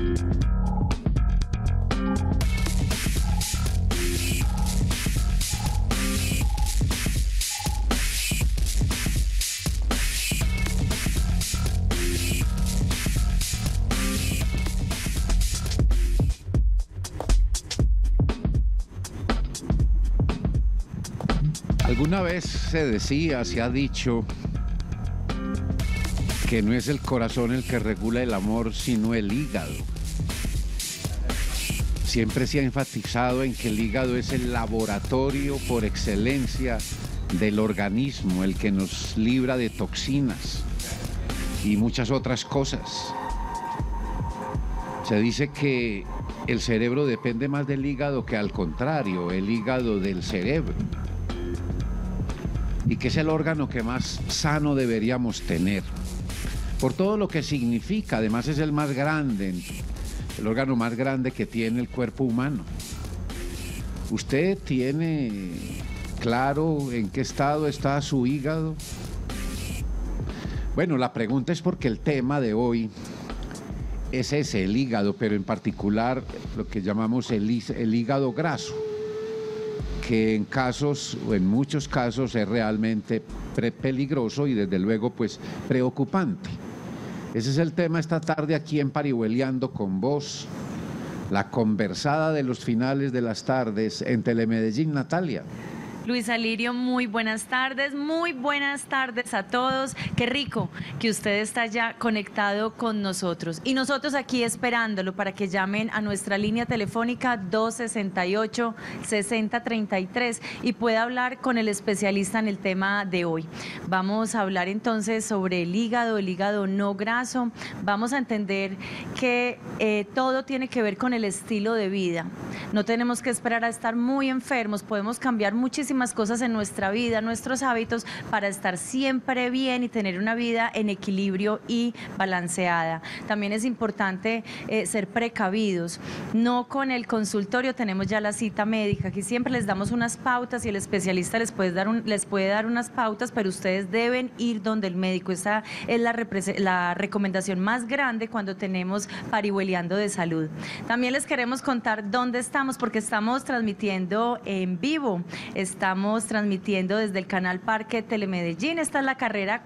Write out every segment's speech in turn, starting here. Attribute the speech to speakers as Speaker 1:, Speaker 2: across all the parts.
Speaker 1: Alguna vez se ha dicho que no es el corazón el que regula el amor, sino el hígado. Siempre se ha enfatizado en que el hígado es el laboratorio por excelencia del organismo, el que nos libra de toxinas y muchas otras cosas. Se dice que el cerebro depende más del hígado que al contrario, el hígado del cerebro. Y que es el órgano que más sano deberíamos tener, por todo lo que significa. Además es el más grande, el órgano más grande que tiene el cuerpo humano. ¿Usted tiene claro en qué estado está su hígado? Bueno, la pregunta es porque el tema de hoy es ese, el hígado, pero en particular lo que llamamos el hígado graso, que en casos o en muchos casos es realmente peligroso y desde luego pues preocupante. Ese es el tema esta tarde aquí en Parihueliando con Vos, la conversada de los finales de las tardes en Telemedellín. Natalia.
Speaker 2: Luis Alirio, muy buenas tardes a todos. Qué rico que usted está ya conectado con nosotros y nosotros aquí esperándolo para que llamen a nuestra línea telefónica 268-6033 y pueda hablar con el especialista en el tema de hoy. Vamos a hablar entonces sobre el hígado no graso. Vamos a entender que todo tiene que ver con el estilo de vida. No tenemos que esperar a estar muy enfermos, podemos cambiar muchísimas cosas en nuestra vida, nuestros hábitos, para estar siempre bien y tener una vida en equilibrio y balanceada. También es importante ser precavidos. No con el consultorio tenemos ya la cita médica, aquí siempre les damos unas pautas y el especialista les puede dar unas pautas, pero ustedes deben ir donde el médico. Esa es la recomendación más grande cuando tenemos Parihueliando de salud. También les queremos contar dónde estamos, porque estamos transmitiendo en vivo. Estamos transmitiendo desde el canal Parque Telemedellín. Esta es la carrera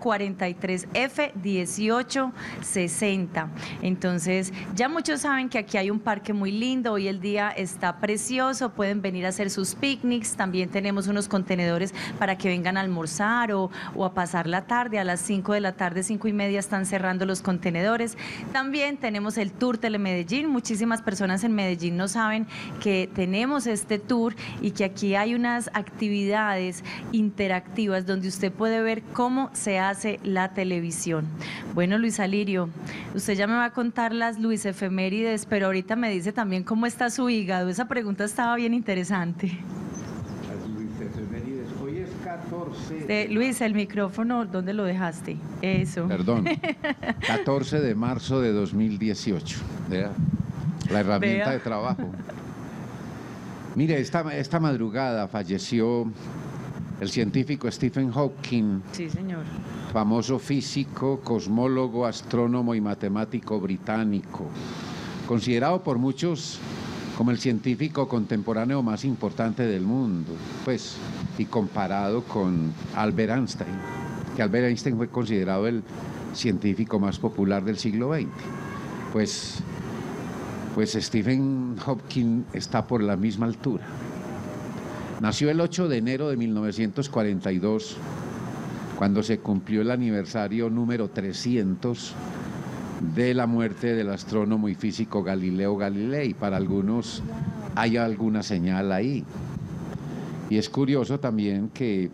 Speaker 2: 43F1860. Entonces, ya muchos saben que aquí hay un parque muy lindo. Hoy el día está precioso. Pueden venir a hacer sus picnics. También tenemos unos contenedores para que vengan a almorzar o a pasar la tarde. A las 5 de la tarde, 5:30, están cerrando los contenedores. También tenemos el Tour Telemedellín. Muchísimas personas en Medellín no saben que tenemos este tour y que aquí hay unas actividades interactivas donde usted puede ver cómo se hace la televisión. Bueno, Luis Alirio, usted ya me va a contar las Luis efemérides, pero ahorita me dice también cómo está su hígado. Esa pregunta estaba bien interesante.
Speaker 1: Las Luis efemérides. Hoy es 14.
Speaker 2: Luis, el micrófono, ¿dónde lo dejaste? Eso.
Speaker 1: Perdón. 14 de marzo de 2018. Vea, la herramienta de trabajo. Mire, esta madrugada falleció el científico Stephen Hawking.
Speaker 2: Sí, señor.
Speaker 1: Famoso físico, cosmólogo, astrónomo y matemático británico, considerado por muchos como el científico contemporáneo más importante del mundo, pues, y comparado con Albert Einstein, que Albert Einstein fue considerado el científico más popular del siglo XX. Pues Stephen Hawking está por la misma altura. Nació el 8 de enero de 1942, cuando se cumplió el aniversario número 300 de la muerte del astrónomo y físico Galileo Galilei. Para algunos hay alguna señal ahí. Y es curioso también que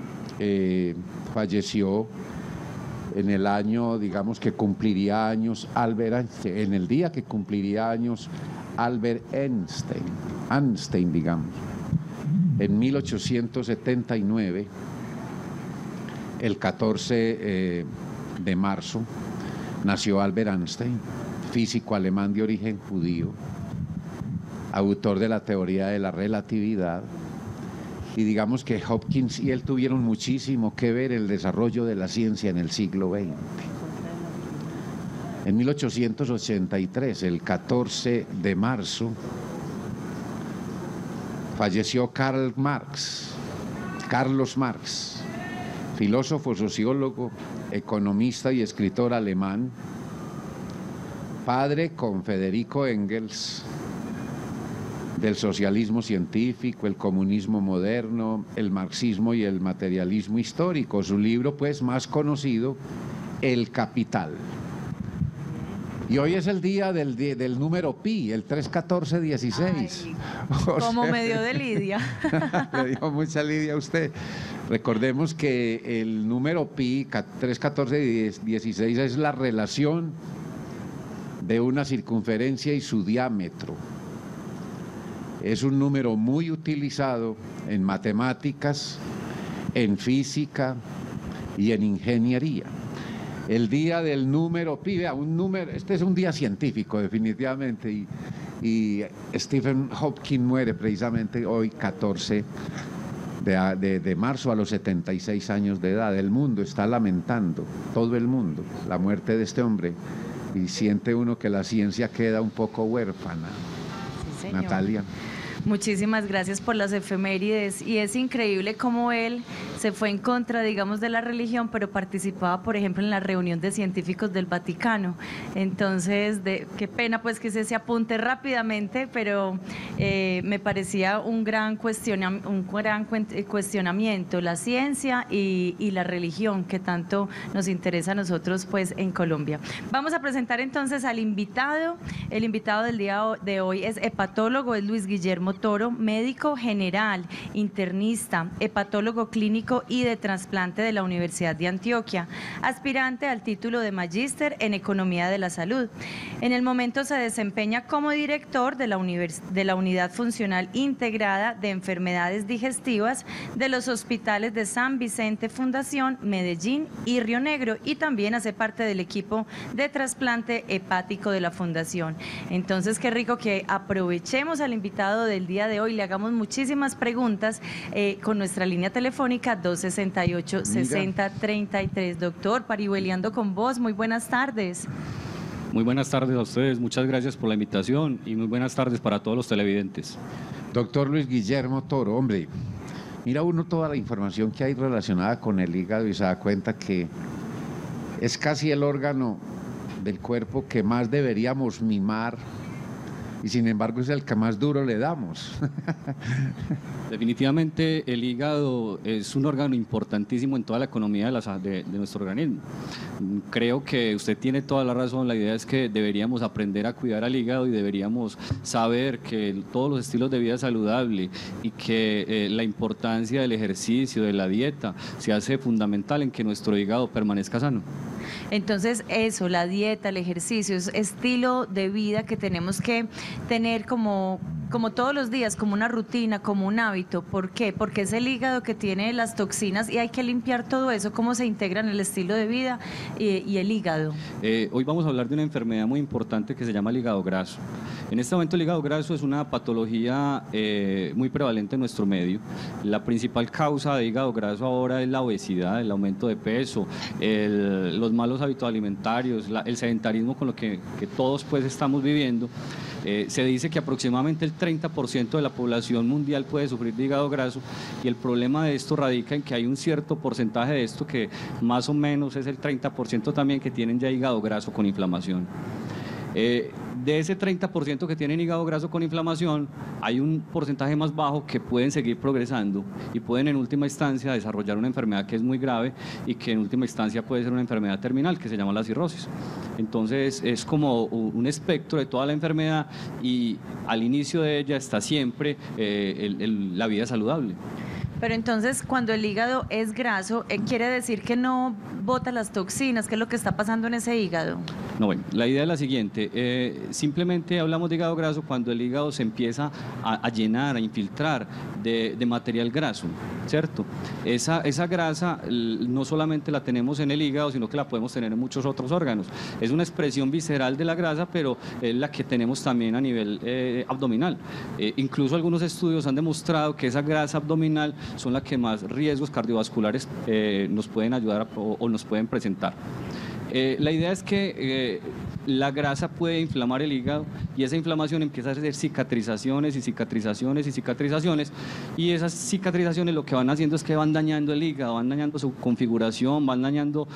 Speaker 1: falleció en el año, digamos, que cumpliría años Albert Einstein, en el día que cumpliría años Albert Einstein, digamos. En 1879, el 14 de marzo, nació Albert Einstein, físico alemán de origen judío, autor de la teoría de la relatividad. Y digamos que Hopkins y él tuvieron muchísimo que ver en el desarrollo de la ciencia en el siglo XX. En 1883, el 14 de marzo, falleció Carlos Marx, filósofo, sociólogo, economista y escritor alemán, padre con Federico Engels del socialismo científico, el comunismo moderno, el marxismo y el materialismo histórico. Su libro, pues, más conocido, El Capital. Y hoy es el día del número pi, el 31416.
Speaker 2: Como me dio de lidia.
Speaker 1: Le dio mucha lidia a usted. Recordemos que el número pi, 31416, es la relación de una circunferencia y su diámetro. Es un número muy utilizado en matemáticas, en física y en ingeniería. El día del número pi, vea, este es un día científico definitivamente, y Stephen Hawking muere precisamente hoy 14 de marzo a los 76 años de edad. El mundo está lamentando, todo el mundo, la muerte de este hombre, y siente uno que la ciencia queda un poco huérfana.
Speaker 2: Sí, señor.
Speaker 1: Natalia.
Speaker 2: Muchísimas gracias por las efemérides, y es increíble cómo él se fue en contra, digamos, de la religión, pero participaba, por ejemplo, en la reunión de científicos del Vaticano. Entonces, qué pena pues que se apunte rápidamente, pero me parecía un gran cuestionamiento, la ciencia y la religión, que tanto nos interesa a nosotros pues en Colombia. Vamos a presentar entonces al invitado. El invitado del día de hoy es hepatólogo, es Luis Guillermo Toro, médico general, internista, hepatólogo clínico y de trasplante de la Universidad de Antioquia, aspirante al título de magíster en Economía de la Salud. En el momento se desempeña como director de la Unidad Funcional Integrada de Enfermedades Digestivas de los hospitales de San Vicente Fundación, Medellín y Río Negro, y también hace parte del equipo de trasplante hepático de la Fundación. Entonces, qué rico que aprovechemos al invitado del día de hoy, le hagamos muchísimas preguntas con nuestra línea telefónica 268-6033. Doctor, parihueliando con vos, muy buenas tardes.
Speaker 3: Muy buenas tardes a ustedes, muchas gracias por la invitación y muy buenas tardes para todos los televidentes.
Speaker 1: Doctor Luis Guillermo Toro, hombre, mira uno toda la información que hay relacionada con el hígado y se da cuenta que es casi el órgano del cuerpo que más deberíamos mimar, y sin embargo es el que más duro le damos.
Speaker 3: Definitivamente el hígado es un órgano importantísimo en toda la economía de nuestro organismo. Creo que usted tiene toda la razón, la idea es que deberíamos aprender a cuidar al hígado y deberíamos saber que todos los estilos de vida saludable y que la importancia del ejercicio, de la dieta, se hace fundamental en que nuestro hígado permanezca sano.
Speaker 2: Entonces eso, la dieta, el ejercicio, es estilo de vida que tenemos que tener como todos los días, como una rutina, como un hábito. ¿Por qué? Porque es el hígado que tiene las toxinas y hay que limpiar todo eso. ¿Cómo se integra en el estilo de vida y el hígado?
Speaker 3: Hoy vamos a hablar de una enfermedad muy importante que se llama el hígado graso. En este momento el hígado graso es una patología muy prevalente en nuestro medio. La principal causa de hígado graso ahora es la obesidad, el aumento de peso, los malos hábitos alimentarios, el sedentarismo con lo que todos pues estamos viviendo. Se dice que aproximadamente el 30% de la población mundial puede sufrir de hígado graso, y el problema de esto radica en que hay un cierto porcentaje de esto que más o menos es el 30% también que tienen ya hígado graso con inflamación. De ese 30% que tienen hígado graso con inflamación, hay un porcentaje más bajo que pueden seguir progresando y pueden en última instancia desarrollar una enfermedad que es muy grave y que en última instancia puede ser una enfermedad terminal que se llama la cirrosis. Entonces es como un espectro de toda la enfermedad, y al inicio de ella está siempre la vida saludable.
Speaker 2: Pero entonces, cuando el hígado es graso, ¿quiere decir que no bota las toxinas? ¿Qué es lo que está pasando en ese hígado?
Speaker 3: No, bueno, la idea es la siguiente, simplemente hablamos de hígado graso cuando el hígado se empieza a llenar, a infiltrar de material graso, ¿cierto? Esa grasa no solamente la tenemos en el hígado, sino que la podemos tener en muchos otros órganos. Es una expresión visceral de la grasa, pero es la que tenemos también a nivel abdominal. Incluso algunos estudios han demostrado que esa grasa abdominal son las que más riesgos cardiovasculares nos pueden ayudar o nos pueden presentar. La idea es que la grasa puede inflamar el hígado y esa inflamación empieza a hacer cicatrizaciones y cicatrizaciones y cicatrizaciones, y esas cicatrizaciones lo que van haciendo es que van dañando el hígado, van dañando su configuración, van dañando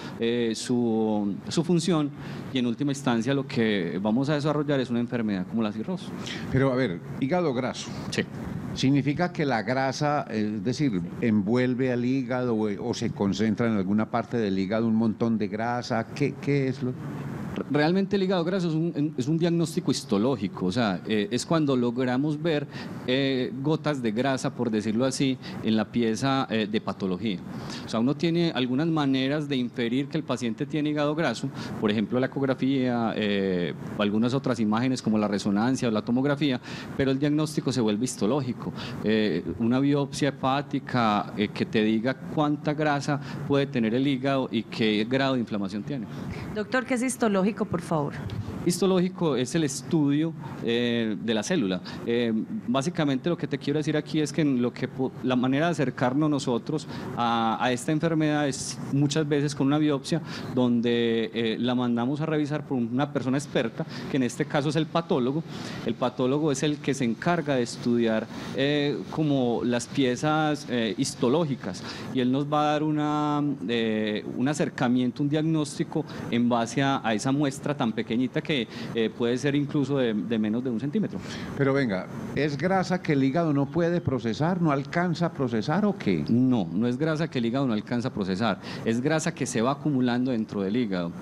Speaker 3: su función, y en última instancia lo que vamos a desarrollar es una enfermedad como la cirrosis.
Speaker 1: Pero a ver, hígado graso.
Speaker 3: Sí.
Speaker 1: ¿Significa que la grasa, es decir, envuelve al hígado o se concentra en alguna parte del hígado un montón de grasa? ¿Qué es lo...?
Speaker 3: Realmente el hígado graso es un diagnóstico histológico, o sea, es cuando logramos ver gotas de grasa, por decirlo así, en la pieza de patología. O sea, uno tiene algunas maneras de inferir que el paciente tiene hígado graso, por ejemplo la ecografía, algunas otras imágenes como la resonancia o la tomografía, pero el diagnóstico se vuelve histológico. Una biopsia hepática que te diga cuánta grasa puede tener el hígado y qué grado de inflamación tiene.
Speaker 2: Doctor, ¿qué es histológico, por favor?
Speaker 3: Histológico es el estudio de la célula. Básicamente lo que te quiero decir aquí es que la manera de acercarnos nosotros a esta enfermedad es muchas veces con una biopsia donde la mandamos a revisar por una persona experta, que en este caso es el patólogo. El patólogo es el que se encarga de estudiar como las piezas histológicas, y él nos va a dar un acercamiento, un diagnóstico en base a esa muestra tan pequeñita que puede ser incluso de menos de 1 centímetro.
Speaker 1: Pero venga, ¿es grasa que el hígado no puede procesar, no alcanza a procesar o qué?
Speaker 3: No, no es grasa que el hígado no alcanza a procesar, es grasa que se va acumulando dentro del hígado.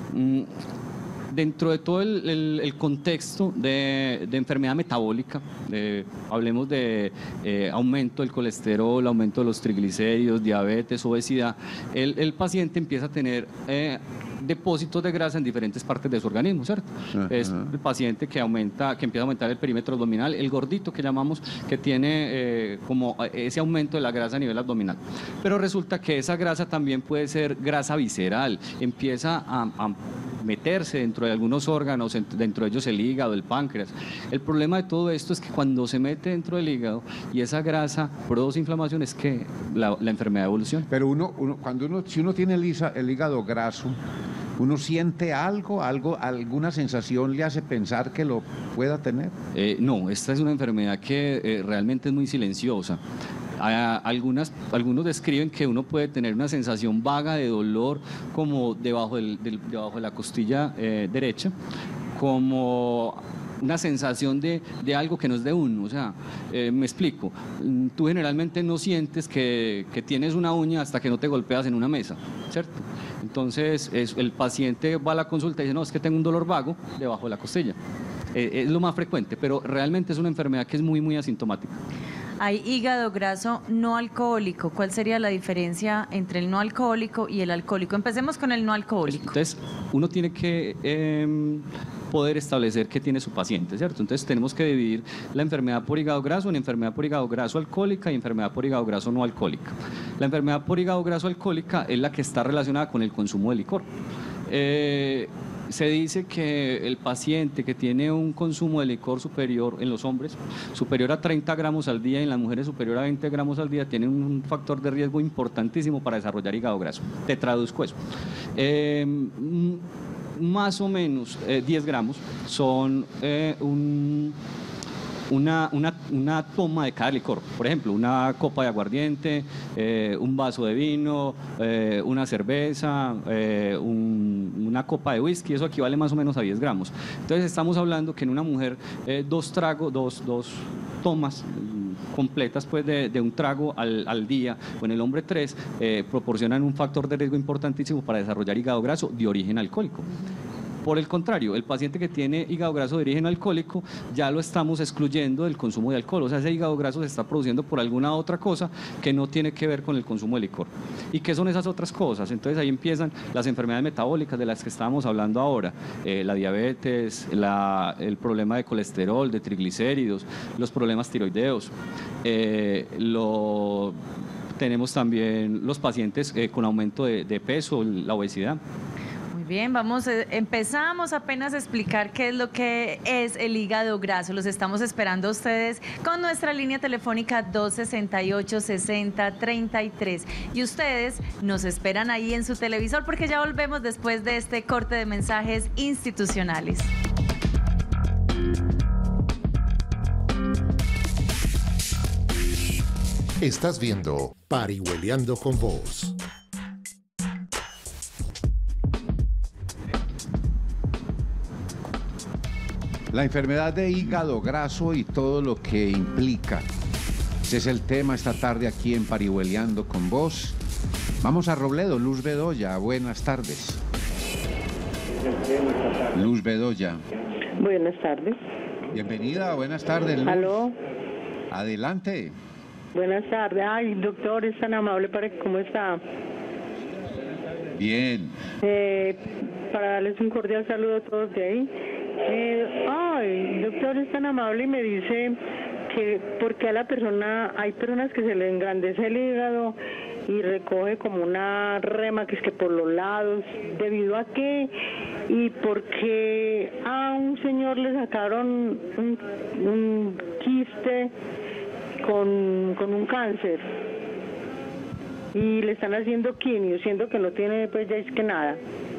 Speaker 3: Dentro de todo el contexto de enfermedad metabólica, hablemos de aumento del colesterol, aumento de los triglicéridos, diabetes, obesidad, el paciente empieza a tener depósitos de grasa en diferentes partes de su organismo, ¿cierto? Es el paciente que empieza a aumentar el perímetro abdominal, el gordito que llamamos, que tiene como ese aumento de la grasa a nivel abdominal. Pero resulta que esa grasa también puede ser grasa visceral, empieza a meterse dentro de algunos órganos, dentro de ellos el hígado, el páncreas. El problema de todo esto es que cuando se mete dentro del hígado y esa grasa produce inflamación, es que la enfermedad evoluciona.
Speaker 1: Pero si uno tiene el hígado graso, ¿uno siente alguna sensación le hace pensar que lo pueda tener?
Speaker 3: No, esta es una enfermedad que realmente es muy silenciosa. Algunos describen que uno puede tener una sensación vaga de dolor como debajo de la costilla derecha, como una sensación de algo que no es de uno. O sea, me explico, tú generalmente no sientes que tienes una uña hasta que no te golpeas en una mesa, ¿cierto? Entonces el paciente va a la consulta y dice, no, es que tengo un dolor vago debajo de la costilla. Es lo más frecuente, pero realmente es una enfermedad que es muy, muy asintomática.
Speaker 2: Hay hígado graso no alcohólico. ¿Cuál sería la diferencia entre el no alcohólico y el alcohólico? Empecemos con el no alcohólico.
Speaker 3: Entonces, uno tiene que poder establecer qué tiene su paciente, ¿cierto? Entonces, tenemos que dividir la enfermedad por hígado graso en enfermedad por hígado graso alcohólica y enfermedad por hígado graso no alcohólica. La enfermedad por hígado graso alcohólica es la que está relacionada con el consumo de licor. Se dice que el paciente que tiene un consumo de licor superior en los hombres, superior a 30 gramos al día, y en las mujeres superior a 20 gramos al día, tiene un factor de riesgo importantísimo para desarrollar hígado graso. Te traduzco eso. Más o menos 10 gramos son una toma de cada licor. Por ejemplo, una copa de aguardiente, un vaso de vino, una cerveza, una copa de whisky, eso equivale más o menos a 10 gramos. Entonces estamos hablando que en una mujer dos tomas completas pues de un trago al día, o en el hombre 3, proporcionan un factor de riesgo importantísimo para desarrollar hígado graso de origen alcohólico. Por el contrario, el paciente que tiene hígado graso de origen alcohólico ya lo estamos excluyendo del consumo de alcohol. O sea, ese hígado graso se está produciendo por alguna otra cosa que no tiene que ver con el consumo de licor. ¿Y qué son esas otras cosas? Entonces ahí empiezan las enfermedades metabólicas de las que estábamos hablando ahora, la diabetes, el problema de colesterol, de triglicéridos, los problemas tiroideos, tenemos también los pacientes con aumento de peso, la obesidad.
Speaker 2: bien, empezamos apenas a explicar qué es lo que es el hígado graso. Los estamos esperando a ustedes con nuestra línea telefónica 268-6033. Y ustedes nos esperan ahí en su televisor porque ya volvemos después de este corte de mensajes institucionales.
Speaker 4: Estás viendo Parihueliando con Vos.
Speaker 1: La enfermedad de hígado graso y todo lo que implica. Ese es el tema esta tarde aquí en Parihueliando con Vos. Vamos a Robledo, Luz Bedoya. Buenas tardes. Luz Bedoya.
Speaker 5: Buenas tardes.
Speaker 1: Bienvenida, buenas tardes, Luz.
Speaker 5: ¿Aló?
Speaker 1: Adelante.
Speaker 5: Buenas tardes. Ay, doctor, es tan amable. ¿Cómo está?
Speaker 1: Bien.
Speaker 5: Para darles un cordial saludo a todos de ahí. Doctor, es tan amable y me dice que porque hay personas que se le engrandece el hígado y recoge como una rema que es que por los lados, ¿debido a qué? Y porque a un señor le sacaron un quiste con un cáncer y le están haciendo quimio, siendo que no tiene pues ya es que nada.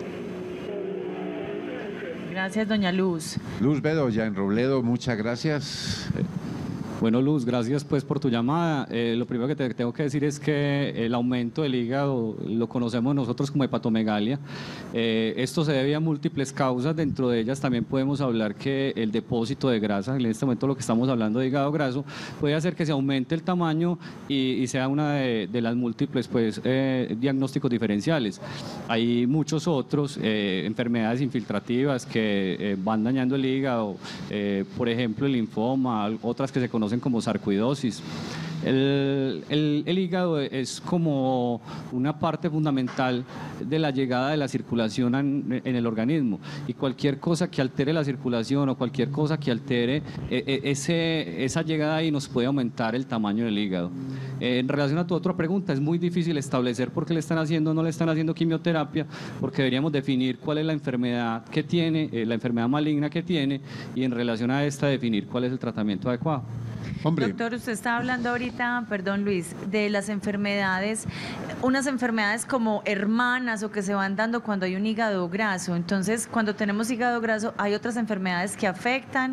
Speaker 2: Gracias, doña Luz.
Speaker 1: Luz Bedoya en Robledo, muchas gracias.
Speaker 3: Bueno, Luz, gracias pues por tu llamada. Lo primero que te tengo que decir es que el aumento del hígado lo conocemos nosotros como hepatomegalia. Esto se debe a múltiples causas, dentro de ellas también podemos hablar que el depósito de grasa, en este momento lo que estamos hablando de hígado graso, puede hacer que se aumente el tamaño y sea una de las múltiples pues, diagnósticos diferenciales. Hay muchos otros, enfermedades infiltrativas que van dañando el hígado, por ejemplo el linfoma, otras que se conocen como sarcoidosis. El hígado es como una parte fundamental de la llegada de la circulación en el organismo, y cualquier cosa que altere la circulación o cualquier cosa que altere esa llegada ahí nos puede aumentar el tamaño del hígado. En relación a tu otra pregunta, es muy difícil establecer por qué le están haciendo o no le están haciendo quimioterapia, porque deberíamos definir cuál es la enfermedad que tiene, la enfermedad maligna que tiene, y en relación a esta definir cuál es el tratamiento adecuado.
Speaker 1: Hombre.
Speaker 2: Doctor, usted está hablando ahorita, perdón Luis, de las enfermedades, unas enfermedades como hermanas o que se van dando cuando hay un hígado graso. Entonces, cuando tenemos hígado graso, ¿hay otras enfermedades que afectan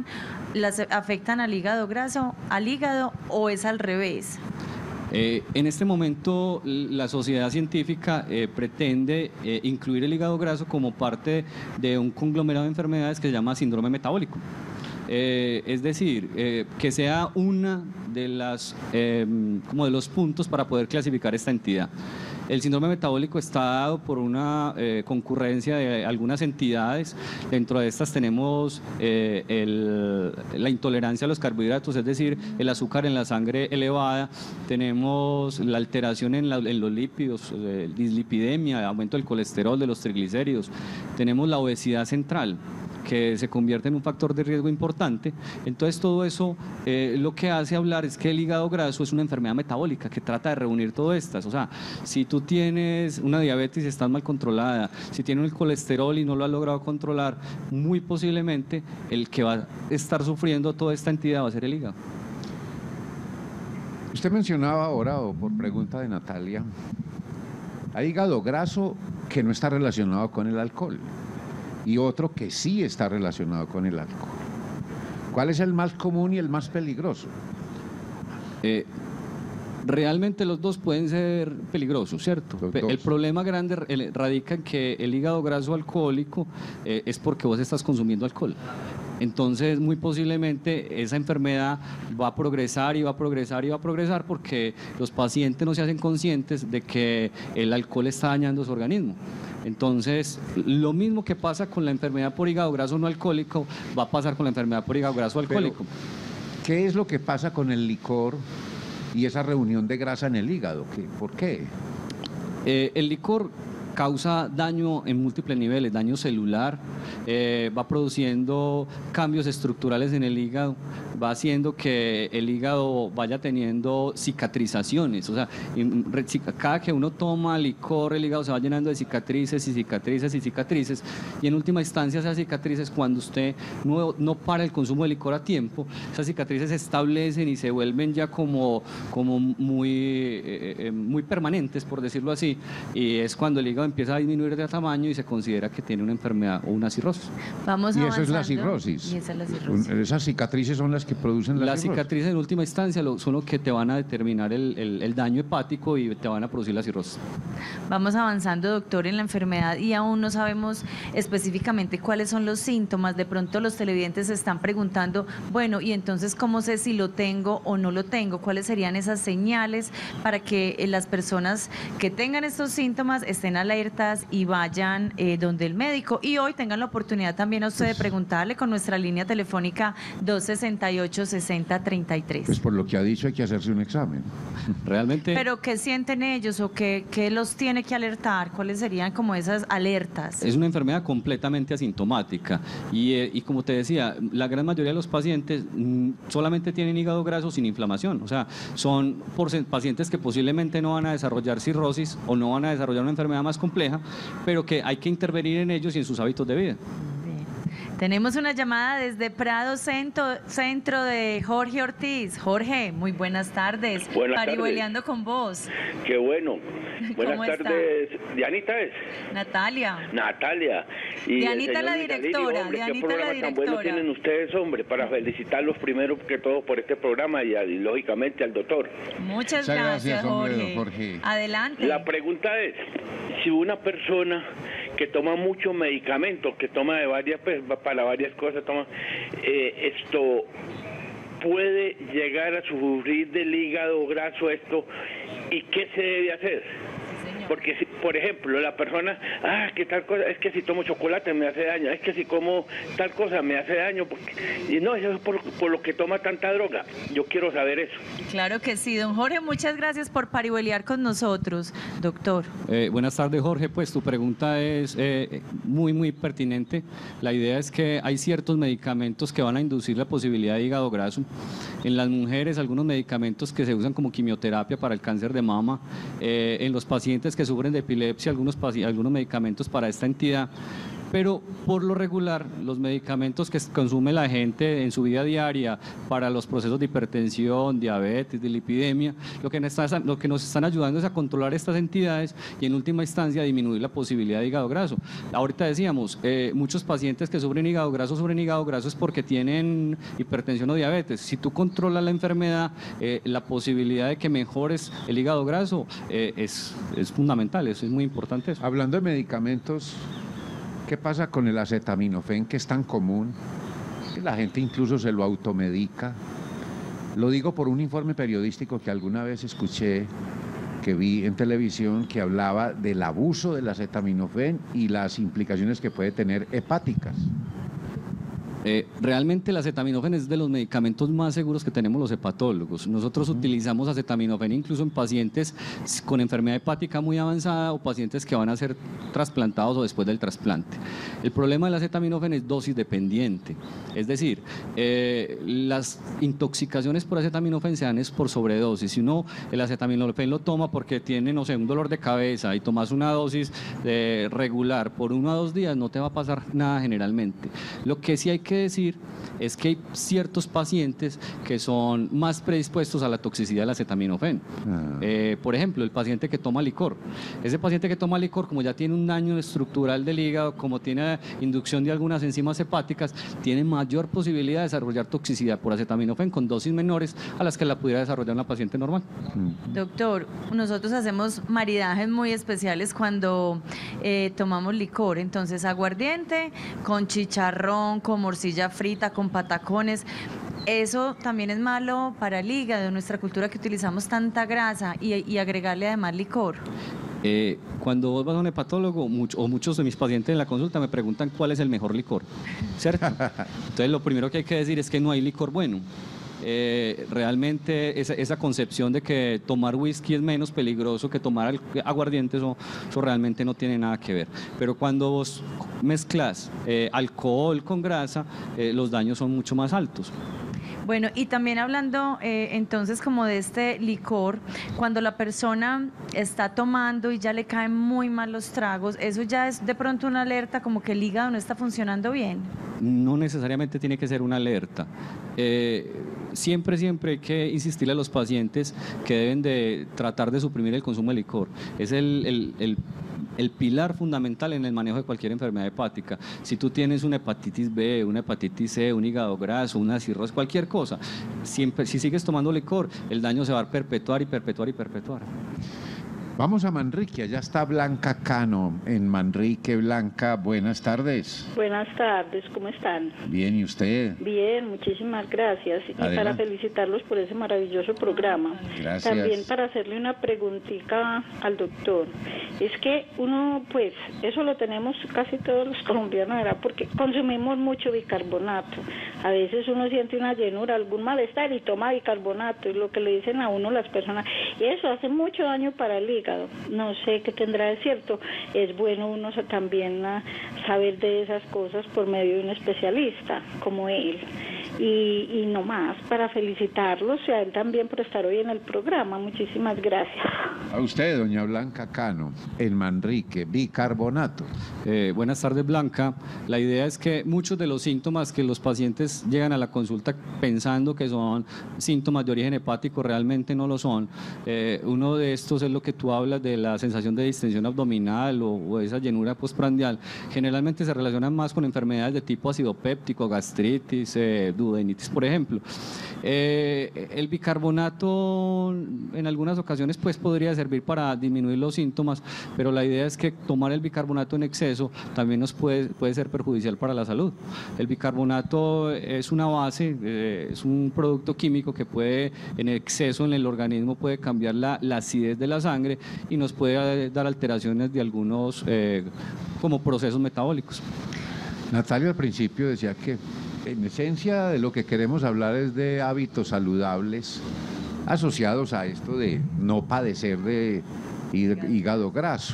Speaker 2: al hígado graso, al hígado, o es al revés?
Speaker 3: En este momento la sociedad científica pretende incluir el hígado graso como parte de un conglomerado de enfermedades que se llama síndrome metabólico. Es decir, que sea una de como de los puntos para poder clasificar esta entidad. El síndrome metabólico está dado por una concurrencia de algunas entidades. Dentro de estas tenemos la intolerancia a los carbohidratos, es decir, el azúcar en la sangre elevada. Tenemos la alteración en los lípidos, dislipidemia, aumento del colesterol, de los triglicéridos. Tenemos la obesidad central, que se convierte en un factor de riesgo importante. Entonces todo eso lo que hace hablar es que el hígado graso es una enfermedad metabólica que trata de reunir todas estas. O sea, si tú tienes una diabetes y estás mal controlada, si tienes el colesterol y no lo has logrado controlar, muy posiblemente el que va a estar sufriendo toda esta entidad va a ser el hígado.
Speaker 1: Usted mencionaba ahora, o por pregunta de Natalia, hay hígado graso que no está relacionado con el alcohol y otro que sí está relacionado con el alcohol. ¿Cuál es el más común y el más peligroso?
Speaker 3: Realmente los dos pueden ser peligrosos, ¿cierto? El problema grande radica en que el hígado graso alcohólico es porque vos estás consumiendo alcohol. Entonces, muy posiblemente esa enfermedad va a progresar y va a progresar y va a progresar porque los pacientes no se hacen conscientes de que el alcohol está dañando su organismo. Entonces, lo mismo que pasa con la enfermedad por hígado graso no alcohólico, va a pasar con la enfermedad por hígado graso alcohólico.
Speaker 1: Pero, ¿qué es lo que pasa con el licor y esa reunión de grasa en el hígado? ¿Por qué?
Speaker 3: El licor causa daño en múltiples niveles, daño celular, va produciendo cambios estructurales en el hígado, va haciendo que el hígado vaya teniendo cicatrizaciones. O sea, cada que uno toma licor, el hígado se va llenando de cicatrices y cicatrices y cicatrices, y en última instancia esas cicatrices, cuando usted no para el consumo de licor a tiempo, esas cicatrices se establecen y se vuelven ya como muy permanentes, por decirlo así, y es cuando el hígado empieza a disminuir de tamaño y se considera que tiene una enfermedad o una cirrosis.
Speaker 2: Vamos
Speaker 1: y
Speaker 2: avanzando.
Speaker 1: eso es la cirrosis.
Speaker 2: Y esa es la cirrosis.
Speaker 1: Esas cicatrices son las que producen la
Speaker 3: Las
Speaker 1: cirrosis.
Speaker 3: cicatrices en última instancia son lo que te van a determinar el daño hepático y te van a producir la cirrosis.
Speaker 2: Vamos avanzando, doctor, en la enfermedad y aún no sabemos específicamente cuáles son los síntomas. De pronto los televidentes se están preguntando, bueno, y entonces, ¿cómo sé si lo tengo o no lo tengo? ¿Cuáles serían esas señales para que las personas que tengan estos síntomas estén alertas y vayan donde el médico? Y hoy tengan la oportunidad también a usted de preguntarle con nuestra línea telefónica 268-6033.
Speaker 1: Pues por lo que ha dicho hay que hacerse un examen.
Speaker 3: Realmente.
Speaker 2: ¿Pero qué sienten ellos o qué los tiene que alertar? ¿Cuáles serían como esas alertas?
Speaker 3: Es una enfermedad completamente asintomática y como te decía, la gran mayoría de los pacientes solamente tienen hígado graso sin inflamación. O sea, son pacientes que posiblemente no van a desarrollar cirrosis o no van a desarrollar una enfermedad más compleja, pero que hay que intervenir en ellos y en sus hábitos de vida.
Speaker 2: Tenemos una llamada desde Prado Centro de Jorge Ortiz. Jorge, muy buenas tardes.
Speaker 6: Buenas
Speaker 2: Parihueliando con vos.
Speaker 6: Qué bueno. Buenas tardes. ¿Dianita es?
Speaker 2: Natalia.
Speaker 6: Y
Speaker 2: Dianita la directora.
Speaker 6: Hombre,
Speaker 2: Dianita
Speaker 6: qué programa
Speaker 2: la
Speaker 6: tan bueno
Speaker 2: directora.
Speaker 6: tienen ustedes, hombre, para felicitarlos primero que todo por este programa y lógicamente al doctor.
Speaker 2: Muchas gracias,
Speaker 1: Jorge.
Speaker 2: Adelante.
Speaker 6: La pregunta es, si una persona que toma muchos medicamentos, que toma de varias, pues, para varias cosas, esto puede llegar a sufrir del hígado graso ¿y qué se debe hacer? Porque, si, por ejemplo, la persona, que tal cosa, es que si tomo chocolate me hace daño, es que si como tal cosa me hace daño, y no, eso es por lo que toma tanta droga. Yo quiero saber eso.
Speaker 2: Claro que sí, don Jorge, muchas gracias por parihueliar con nosotros, doctor.
Speaker 3: Buenas tardes, Jorge. Pues tu pregunta es muy pertinente. La idea es que hay ciertos medicamentos que van a inducir la posibilidad de hígado graso. En las mujeres, algunos medicamentos que se usan como quimioterapia para el cáncer de mama. En los pacientes que sufren de epilepsia, algunos medicamentos para esta entidad. Pero por lo regular, los medicamentos que consume la gente en su vida diaria para los procesos de hipertensión, diabetes, de lipidemia, lo que nos están ayudando es a controlar estas entidades y en última instancia a disminuir la posibilidad de hígado graso. Ahorita decíamos, muchos pacientes que sufren hígado graso es porque tienen hipertensión o diabetes. Si tú controlas la enfermedad, la posibilidad de que mejores el hígado graso es fundamental, eso es muy importante. Eso.
Speaker 1: Hablando de medicamentos, ¿qué pasa con el acetaminofén, que es tan común? La gente incluso se lo automedica. Lo digo por un informe periodístico que alguna vez escuché, que vi en televisión, que hablaba del abuso del acetaminofén y las implicaciones que puede tener hepáticas.
Speaker 3: Realmente el acetaminofén es de los medicamentos más seguros que tenemos los hepatólogos. Nosotros utilizamos acetaminofén incluso en pacientes con enfermedad hepática muy avanzada o pacientes que van a ser trasplantados o después del trasplante. El problema del acetaminofén es dosis dependiente, es decir, las intoxicaciones por acetaminofén se dan es por sobredosis. Si uno el acetaminofén lo toma porque tiene, no sé, un dolor de cabeza y tomas una dosis regular por 1 a 2 días, no te va a pasar nada generalmente. Lo que sí hay que decir es que hay ciertos pacientes que son más predispuestos a la toxicidad del acetaminofén. Por ejemplo, el paciente que toma licor. Ese paciente que toma licor, como ya tiene un daño estructural del hígado, como tiene inducción de algunas enzimas hepáticas, tiene mayor posibilidad de desarrollar toxicidad por acetaminofén con dosis menores a las que la pudiera desarrollar una paciente normal.
Speaker 2: Doctor, nosotros hacemos maridajes muy especiales cuando tomamos licor. Entonces, aguardiente con chicharrón, con morcilla frita, con patacones. Eso también es malo para el hígado, en nuestra cultura que utilizamos tanta grasa y agregarle además licor.
Speaker 3: Cuando vos vas a un hepatólogo, o muchos de mis pacientes en la consulta me preguntan cuál es el mejor licor, ¿cierto? Entonces lo primero que hay que decir es que no hay licor bueno. realmente esa concepción de que tomar whisky es menos peligroso que tomar aguardiente, eso realmente no tiene nada que ver. Pero cuando vos mezclas alcohol con grasa, los daños son mucho más altos.
Speaker 2: Bueno, y también hablando entonces como de este licor, cuando la persona está tomando y ya le caen muy mal los tragos, ¿eso ya es de pronto una alerta como que el hígado no está funcionando bien?
Speaker 3: No necesariamente tiene que ser una alerta. Siempre hay que insistirle a los pacientes que deben de tratar de suprimir el consumo de licor. Es el pilar fundamental en el manejo de cualquier enfermedad hepática. Si tú tienes una hepatitis B, una hepatitis C, un hígado graso, una cirrosis, cualquier cosa, si sigues tomando licor, el daño se va a perpetuar y perpetuar y perpetuar.
Speaker 1: Vamos a Manrique, allá está Blanca Cano en Manrique. Blanca, buenas tardes.
Speaker 5: Buenas tardes, ¿cómo están?
Speaker 1: Bien, ¿y usted?
Speaker 5: Bien, muchísimas gracias. Y
Speaker 1: Adelante.
Speaker 5: para felicitarlos por ese maravilloso programa.
Speaker 1: Gracias.
Speaker 5: También para hacerle una preguntita al doctor. Es que uno, pues, eso lo tenemos casi todos los colombianos, ¿verdad? Porque consumimos mucho bicarbonato. A veces uno siente una llenura, algún malestar y toma bicarbonato. Es lo que le dicen a uno las personas. Y eso hace mucho daño para el hígado. No sé qué tendrá de cierto. Es bueno uno también saber de esas cosas por medio de un especialista como él. Y no más, para felicitarlos y a él también por estar hoy en el programa. Muchísimas gracias.
Speaker 1: A usted, doña Blanca Cano, en Manrique, bicarbonato.
Speaker 3: Buenas tardes, Blanca. La idea es que muchos de los síntomas que los pacientes llegan a la consulta pensando que son síntomas de origen hepático realmente no lo son. Uno de estos es lo que tú hablas de la sensación de distensión abdominal o esa llenura postprandial. Generalmente se relacionan más con enfermedades de tipo acidopéptico, gastritis, duodenitis, por ejemplo. El bicarbonato en algunas ocasiones pues podría servir para disminuir los síntomas, pero la idea es que tomar el bicarbonato en exceso también nos puede ser perjudicial para la salud. El bicarbonato es una base, es un producto químico que puede, en exceso en el organismo, puede cambiar la acidez de la sangre y nos puede dar alteraciones de algunos como procesos metabólicos.
Speaker 1: Natalia al principio decía que en esencia de lo que queremos hablar es de hábitos saludables asociados a esto de no padecer de hígado graso.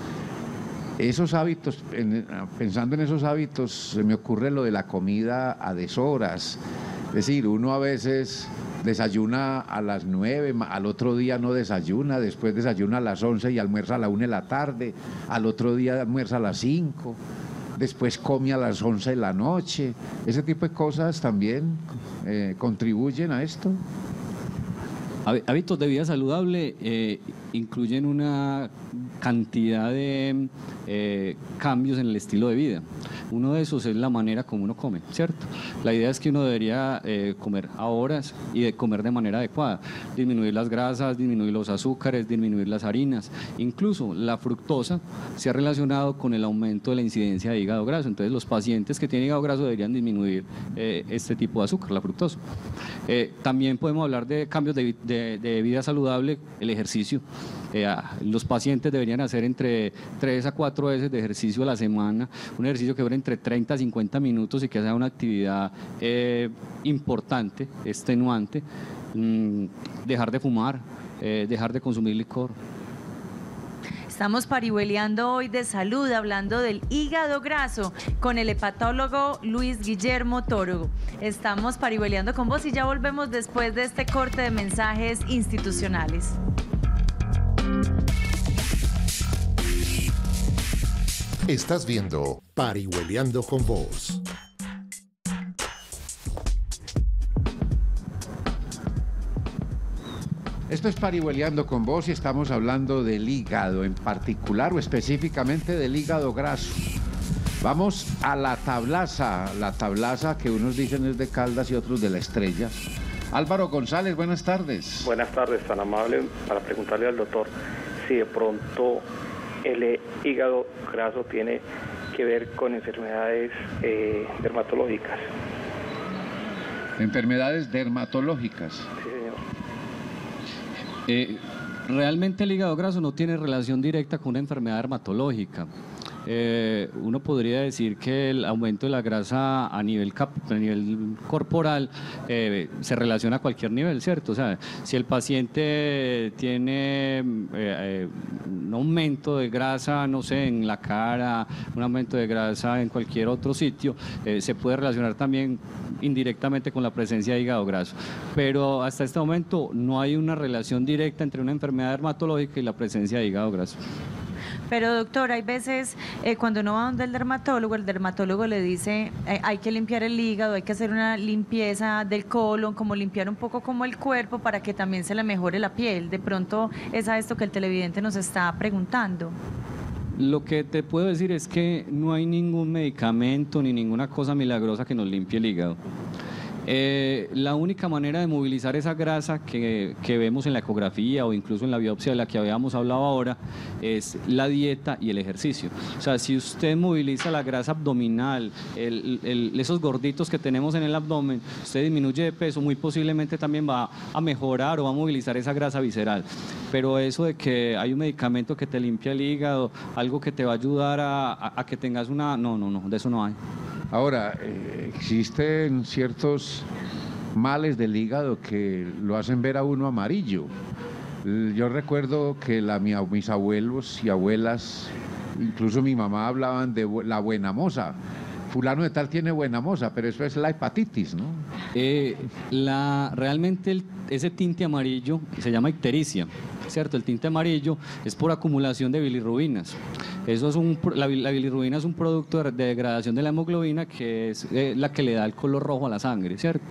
Speaker 1: Esos hábitos, pensando en esos hábitos, se me ocurre lo de la comida a deshoras. Es decir, uno a veces desayuna a las 9, al otro día no desayuna, después desayuna a las 11 y almuerza a la 1 de la tarde, al otro día almuerza a las 5, después come a las 11 de la noche. Ese tipo de cosas también contribuyen a esto.
Speaker 3: Hábitos de vida saludable incluyen una cantidad de cambios en el estilo de vida. Uno de esos es la manera como uno come, ¿cierto? La idea es que uno debería comer a horas y de comer de manera adecuada, disminuir las grasas, disminuir los azúcares, disminuir las harinas. Incluso la fructosa se ha relacionado con el aumento de la incidencia de hígado graso. Entonces los pacientes que tienen hígado graso deberían disminuir este tipo de azúcar, la fructosa. También podemos hablar de cambios de vida saludable, el ejercicio. Los pacientes deberían hacer entre 3 a 4 veces de ejercicio a la semana, un ejercicio que dure entre 30 a 50 minutos y que sea una actividad importante, extenuante, dejar de fumar, dejar de consumir licor.
Speaker 2: Estamos parihueleando hoy de salud, hablando del hígado graso con el hepatólogo Luis Guillermo Toro. Estamos parihueleando con vos y ya volvemos después de este corte de mensajes institucionales.
Speaker 4: Estás viendo Parihueleando con Vos.
Speaker 1: Esto es Parihueleando con Vos y estamos hablando del hígado, en particular o específicamente del hígado graso. Vamos a la tablaza que unos dicen es de Caldas y otros de La Estrella. Álvaro González, buenas tardes.
Speaker 7: Buenas tardes, tan amable para preguntarle al doctor si de pronto el hígado graso tiene que ver con enfermedades dermatológicas.
Speaker 1: Enfermedades dermatológicas.
Speaker 7: Sí, señor.
Speaker 3: Realmente el hígado graso no tiene relación directa con una enfermedad dermatológica. uno podría decir que el aumento de la grasa a nivel corporal se relaciona a cualquier nivel, ¿cierto? O sea, si el paciente tiene un aumento de grasa, no sé, en la cara, un aumento de grasa en cualquier otro sitio, se puede relacionar también indirectamente con la presencia de hígado graso. Pero hasta este momento no hay una relación directa entre una enfermedad dermatológica y la presencia de hígado graso.
Speaker 2: Pero doctor, hay veces cuando uno va donde el dermatólogo le dice hay que limpiar el hígado, hay que hacer una limpieza del colon, como limpiar un poco como el cuerpo para que también se le mejore la piel. De pronto es a esto que el televidente nos está preguntando.
Speaker 3: Lo que te puedo decir es que no hay ningún medicamento ni ninguna cosa milagrosa que nos limpie el hígado. La única manera de movilizar esa grasa que vemos en la ecografía o incluso en la biopsia de la que habíamos hablado ahora es la dieta y el ejercicio. O sea, si usted moviliza la grasa abdominal, esos gorditos que tenemos en el abdomen, usted disminuye de peso, muy posiblemente también va a mejorar o va a movilizar esa grasa visceral. Pero eso de que hay un medicamento que te limpia el hígado, algo que te va a ayudar a que tengas una... No, de eso no hay.
Speaker 1: Ahora, existen ciertos males del hígado que lo hacen ver a uno amarillo. Yo recuerdo que mis abuelos y abuelas, incluso mi mamá, hablaban de la buena moza. Fulano de tal tiene buena moza, pero eso es la hepatitis, ¿no?
Speaker 3: Realmente ese tinte amarillo se llama ictericia, ¿cierto? El tinte amarillo es por acumulación de bilirrubinas. La bilirrubina es un producto de degradación de la hemoglobina que es la que le da el color rojo a la sangre, ¿cierto?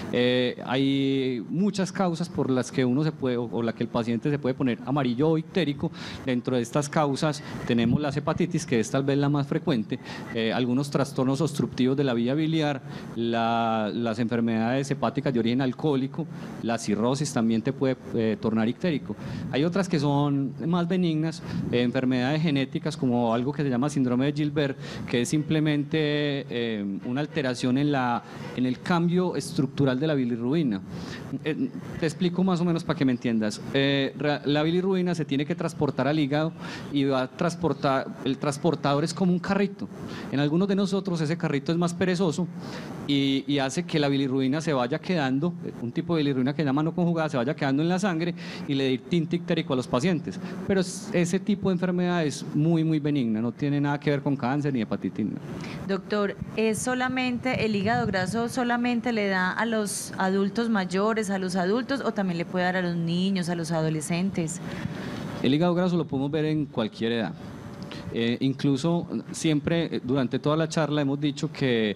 Speaker 3: Hay muchas causas por las que uno se puede, o la que el paciente se puede poner amarillo o ictérico. Dentro de estas causas tenemos las hepatitis, que es tal vez la más frecuente, algunos trastornos obstructivos de la vía biliar, las enfermedades hepáticas de origen alcohólico, la cirrosis también te puede tornar ictérico. Hay otras que son más benignas, enfermedades genéticas como algo que se llama síndrome de Gilbert, que es simplemente una alteración en el cambio estructural de la bilirrubina. Te explico más o menos para que me entiendas. La bilirrubina se tiene que transportar al hígado y el transportador es como un carrito. En algunos de nosotros ese carrito es más perezoso y hace que la bilirrubina se vaya quedando, un tipo de bilirrubina que se llama no conjugada, se vaya quedando en la sangre y le dé tinte ictérico a los pacientes. Pero ese tipo de enfermedad es muy, muy benigna, no tiene nada que ver con cáncer ni hepatitis.
Speaker 2: Doctor, ¿es solamente el hígado graso solamente le da a los adultos mayores, a los adultos, o también le puede dar a los niños, a los adolescentes? El
Speaker 3: hígado graso lo podemos ver en cualquier edad. Incluso siempre durante toda la charla hemos dicho que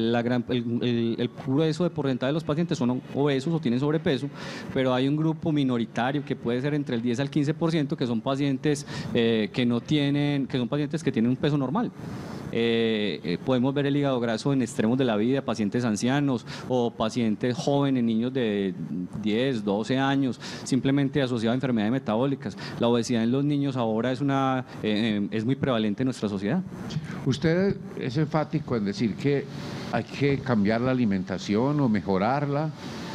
Speaker 3: el grueso de porcentaje de los pacientes son obesos o tienen sobrepeso, pero hay un grupo minoritario que puede ser entre el 10 al 15% que son pacientes que son pacientes que tienen un peso normal. Podemos ver el hígado graso en extremos de la vida, pacientes ancianos o pacientes jóvenes, niños de 10, 12 años, simplemente asociado a enfermedades metabólicas. La obesidad en los niños ahora es muy prevalente en nuestra sociedad.
Speaker 1: Usted es enfático en decir que hay que cambiar la alimentación o mejorarla,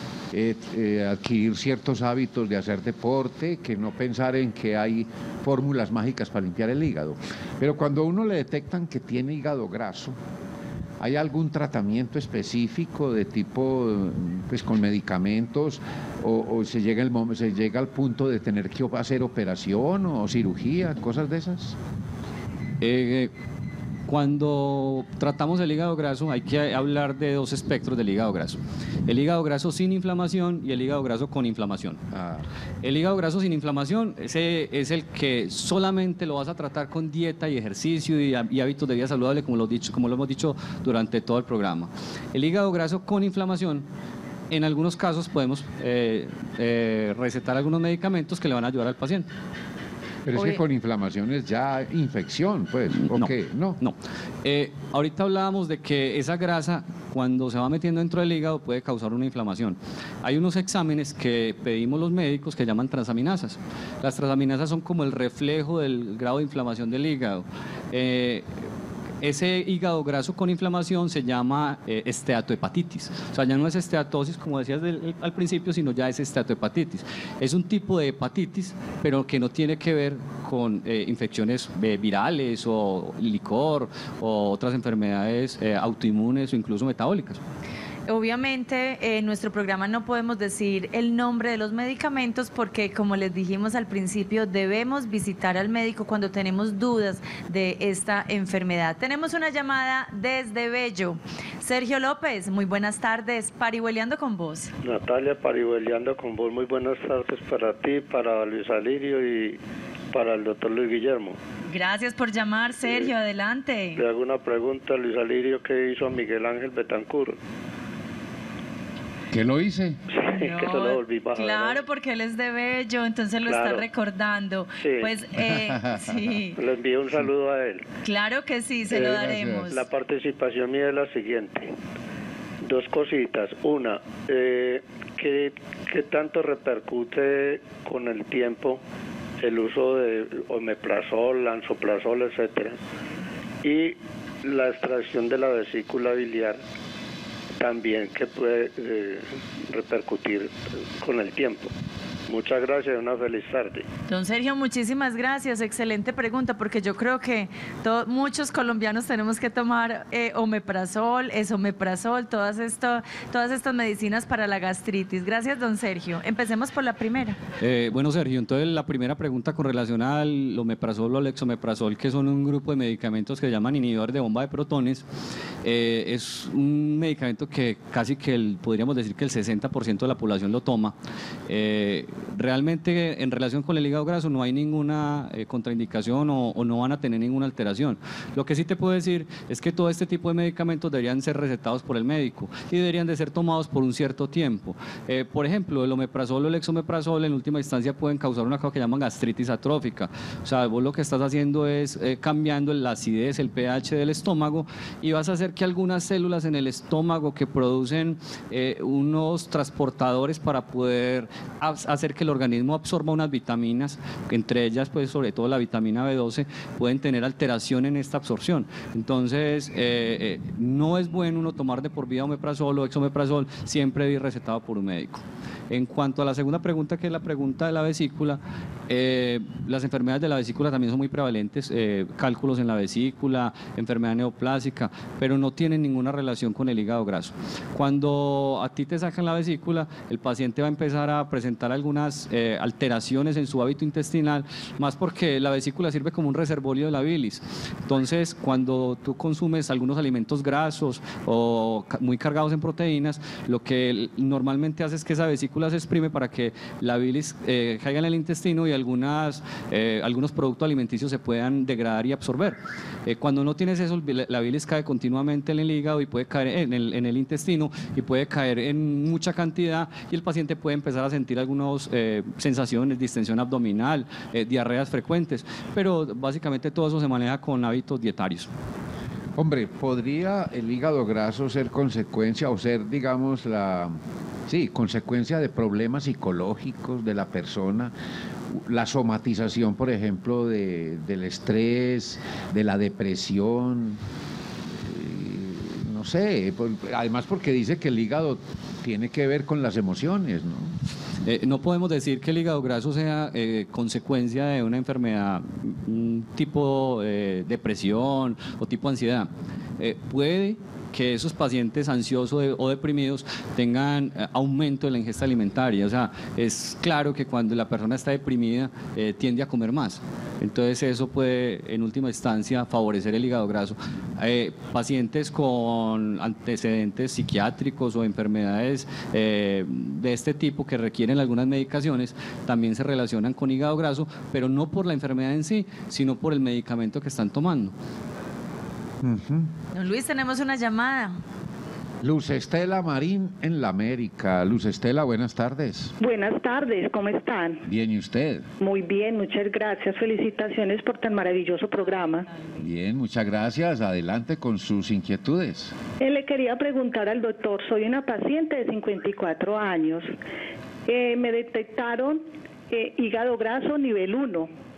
Speaker 1: adquirir ciertos hábitos de hacer deporte, que no pensar en que hay fórmulas mágicas para limpiar el hígado. Pero cuando a uno le detectan que tiene hígado graso, ¿hay algún tratamiento específico de tipo, pues con medicamentos, o se llega al punto de tener que hacer operación o cirugía, cosas de esas?
Speaker 3: Cuando tratamos el hígado graso hay que hablar de dos espectros del hígado graso. El hígado graso sin inflamación y el hígado graso con inflamación. El hígado graso sin inflamación ese es el que solamente lo vas a tratar con dieta y ejercicio y hábitos de vida saludable, como lo hemos dicho durante todo el programa. El hígado graso con inflamación, en algunos casos podemos recetar algunos medicamentos que le van a ayudar al paciente.
Speaker 1: Pero es que con inflamación es ya infección, pues, ¿o qué? No.
Speaker 3: Ahorita hablábamos de que esa grasa, cuando se va metiendo dentro del hígado, puede causar una inflamación. Hay unos exámenes que pedimos los médicos que llaman transaminasas. Las transaminasas son como el reflejo del grado de inflamación del hígado. ese hígado graso con inflamación se llama esteatohepatitis. O sea, ya no es esteatosis, como decías al principio, sino ya es esteatohepatitis. Es un tipo de hepatitis, pero que no tiene que ver con infecciones virales o licor o otras enfermedades autoinmunes o incluso metabólicas.
Speaker 2: Obviamente, en nuestro programa no podemos decir el nombre de los medicamentos porque, como les dijimos al principio, debemos visitar al médico cuando tenemos dudas de esta enfermedad. Tenemos una llamada desde Bello. Sergio López, muy buenas tardes. Parihueliando con vos.
Speaker 8: Natalia, Parihueliando con vos. Muy buenas tardes para ti, para Luis Alirio y para el doctor Luis Guillermo.
Speaker 2: Gracias por llamar, Sergio. Adelante.
Speaker 8: Le hago una pregunta a Luis Alirio. ¿Qué hizo a Miguel Ángel Betancourt?
Speaker 1: ¿Qué lo hice?
Speaker 8: Sí,
Speaker 2: No,
Speaker 8: que se lo volví bajar.
Speaker 2: claro, porque él es de Bello, entonces lo está recordando.
Speaker 8: Sí.
Speaker 2: Pues, sí.
Speaker 8: Le envío un saludo a él.
Speaker 2: Claro que sí, se lo daremos.
Speaker 8: La participación mía es la siguiente. Dos cositas. Una, ¿qué tanto repercute con el tiempo el uso de omeprazol, lansoprazol, etcétera? Y la extracción de la vesícula biliar también, que puede repercutir con el tiempo. Muchas gracias y una feliz tarde.
Speaker 2: Don Sergio, muchísimas gracias. Excelente pregunta, porque yo creo que muchos colombianos tenemos que tomar omeprazol, esomeprazol, todas estas medicinas para la gastritis. Gracias, don Sergio. Empecemos por la primera.
Speaker 3: Bueno, Sergio, entonces la primera pregunta con relación al omeprazol o al exomeprazol, que son un grupo de medicamentos que se llaman inhibidores de bomba de protones, es un medicamento que casi que podríamos decir que el 60% de la población lo toma. Realmente en relación con el hígado graso no hay ninguna contraindicación o no van a tener ninguna alteración. Lo que sí te puedo decir es que todo este tipo de medicamentos deberían ser recetados por el médico y deberían de ser tomados por un cierto tiempo. Por ejemplo, el omeprazol o el exomeprazol en última instancia pueden causar una cosa que llaman gastritis atrófica. O sea, vos lo que estás haciendo es cambiando la acidez, el pH del estómago, y vas a hacer que algunas células en el estómago que producen unos transportadores para poder hacer que el organismo absorba unas vitaminas, entre ellas pues sobre todo la vitamina B12, pueden tener alteración en esta absorción. Entonces no es bueno uno tomar de por vida omeprazol o exomeprazol, siempre ir recetado por un médico. En cuanto a la segunda pregunta, que es la pregunta de la vesícula, las enfermedades de la vesícula también son muy prevalentes, cálculos en la vesícula, enfermedad neoplásica, pero no tienen ninguna relación con el hígado graso. Cuando a ti te sacan la vesícula, el paciente va a empezar a presentar algunas alteraciones en su hábito intestinal, más porque la vesícula sirve como un reservorio de la bilis. Entonces, cuando tú consumes algunos alimentos grasos o muy cargados en proteínas, lo que normalmente hace es que esa vesícula se exprime para que la bilis caiga en el intestino y algunos productos alimenticios se puedan degradar y absorber. Cuando no tienes eso, la bilis cae continuamente en el hígado y puede caer en el intestino y puede caer en mucha cantidad y el paciente puede empezar a sentir algunas sensaciones, distensión abdominal, diarreas frecuentes, pero básicamente todo eso se maneja con hábitos dietarios.
Speaker 1: Hombre, ¿podría el hígado graso ser consecuencia o ser, digamos, consecuencia de problemas psicológicos de la persona? La somatización, por ejemplo, del estrés, de la depresión, no sé, además porque dice que el hígado tiene que ver con las emociones, ¿no?
Speaker 3: No podemos decir que el hígado graso sea consecuencia de una enfermedad tipo depresión o tipo ansiedad. Puede que esos pacientes ansiosos o deprimidos tengan aumento de la ingesta alimentaria. O sea, es claro que cuando la persona está deprimida tiende a comer más. Entonces eso puede en última instancia favorecer el hígado graso. Pacientes con antecedentes psiquiátricos o enfermedades de este tipo que requieren algunas medicaciones también se relacionan con hígado graso, pero no por la enfermedad en sí, sino por el medicamento que están tomando.
Speaker 2: Don Luis, tenemos una llamada.
Speaker 1: Luz Estela Marín en la América. Luz Estela, buenas tardes.
Speaker 5: Buenas tardes, ¿cómo están?
Speaker 1: Bien, ¿y usted?
Speaker 5: Muy bien, muchas gracias. Felicitaciones por tan maravilloso programa.
Speaker 1: Bien, muchas gracias. Adelante con sus inquietudes.
Speaker 5: Le quería preguntar al doctor, soy una paciente de 54 años. Me detectaron hígado graso nivel 1.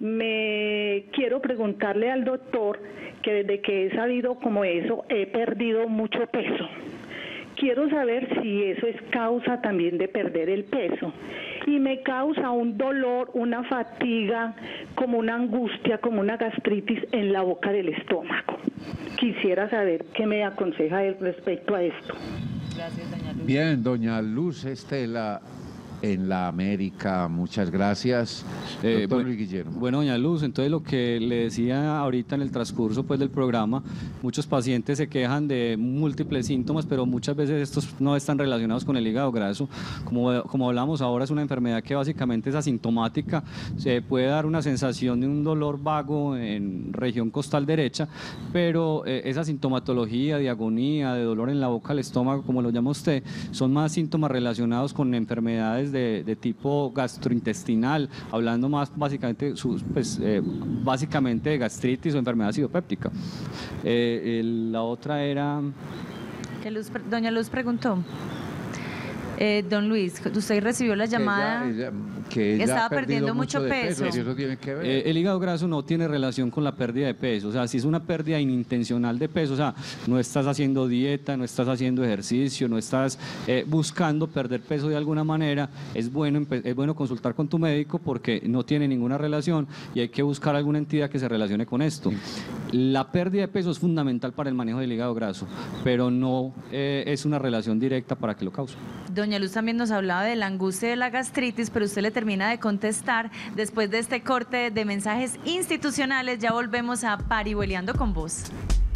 Speaker 5: Me quiero preguntarle al doctor que desde que he sabido como eso, he perdido mucho peso. Quiero saber si eso es causa también de perder el peso. Y me causa un dolor, una fatiga, como una angustia, como una gastritis en la boca del estómago. Quisiera saber qué me aconseja él respecto a esto.
Speaker 2: Gracias, doña Luz.
Speaker 1: Bien, doña Luz Estela en la América, muchas gracias. Doctor Luis Guillermo.
Speaker 3: Bueno, doña Luz, entonces lo que le decía ahorita en el transcurso pues, del programa, muchos pacientes se quejan de múltiples síntomas, pero muchas veces estos no están relacionados con el hígado graso. Como hablamos ahora, es una enfermedad que básicamente es asintomática, se puede dar una sensación de un dolor vago en región costal derecha, pero esa sintomatología de agonía, de dolor en la boca, el estómago, como lo llama usted, son más síntomas relacionados con enfermedades de tipo gastrointestinal, hablando más básicamente, básicamente de gastritis o enfermedad acidopéptica. La otra era...
Speaker 2: Doña Luz preguntó. Don Luis, usted recibió la llamada
Speaker 1: que ella
Speaker 2: estaba
Speaker 1: ha perdido
Speaker 2: perdiendo mucho peso.
Speaker 1: ¿Eso tiene que ver?
Speaker 3: El hígado graso no tiene relación con la pérdida de peso, o sea, si es una pérdida inintencional de peso, o sea, no estás haciendo dieta, no estás haciendo ejercicio, no estás buscando perder peso de alguna manera, es bueno consultar con tu médico porque no tiene ninguna relación y hay que buscar alguna entidad que se relacione con esto. La pérdida de peso es fundamental para el manejo del hígado graso, pero no es una relación directa para que lo cause.
Speaker 2: Doña Luz también nos hablaba de la angustia de la gastritis, pero usted le termina de contestar. Después de este corte de mensajes institucionales, ya volvemos a Parihueliando con Vos.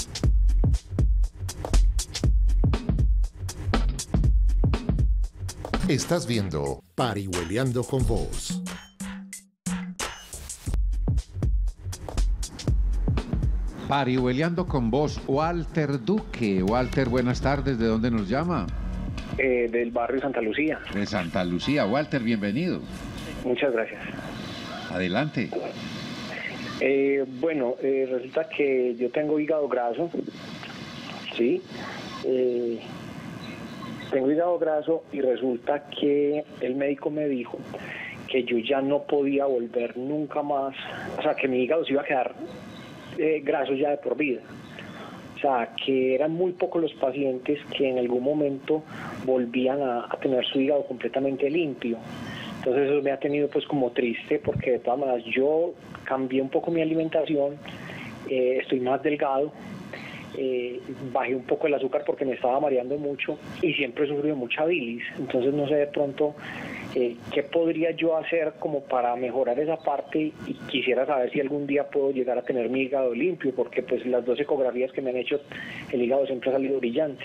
Speaker 4: Estás viendo Parihueliando con Vos.
Speaker 1: Parihueliando con Vos, Walter Duque. Walter, buenas tardes, ¿de dónde nos llama?
Speaker 7: Del barrio Santa Lucía.
Speaker 1: De Santa Lucía. Walter, bienvenido.
Speaker 7: Muchas gracias.
Speaker 1: Adelante.
Speaker 7: Resulta que yo tengo hígado graso, ¿sí? Tengo hígado graso y resulta que el médico me dijo que yo ya no podía volver nunca más, o sea, que mi hígado se iba a quedar graso ya de por vida. O sea, que eran muy pocos los pacientes que en algún momento volvían a tener su hígado completamente limpio. Entonces eso me ha tenido pues como triste porque de todas maneras yo cambié un poco mi alimentación, estoy más delgado, bajé un poco el azúcar porque me estaba mareando mucho y siempre he sufrido mucha bilis. Entonces no sé de pronto qué podría yo hacer como para mejorar esa parte y quisiera saber si algún día puedo llegar a tener mi hígado limpio porque pues las 2 ecografías que me han hecho el hígado siempre ha salido brillante.